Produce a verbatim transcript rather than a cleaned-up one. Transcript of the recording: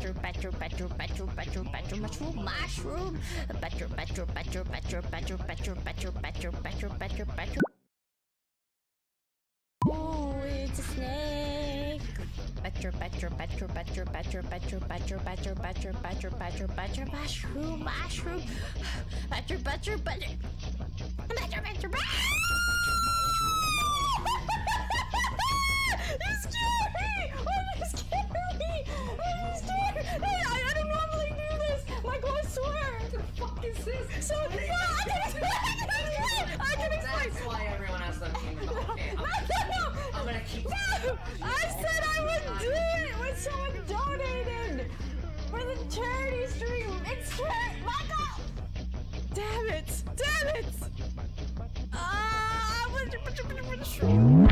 better, better, better, better, better, better, mushroom, mushroom, better, better, better, better, better, better, better, better, better, better, better. Oh, it's a snake. Better, better, better, better, better, better, better, better, better, better, better, better, mushroom, mushroom, better, better, better, better, better, better. You scared me! Oh, you scared me! Oh, you scared! Hey, I, I don't normally do this! Michael, I swear! What the fuck is this? So, well, I can explain! I can explain! That's why everyone has them team. Okay, I'm, No, no, no! I'm gonna keep... No! I said I would do it when someone donated! For the charity stream! It's charity! Michael! Damn it! Damn it! Ah! Uh,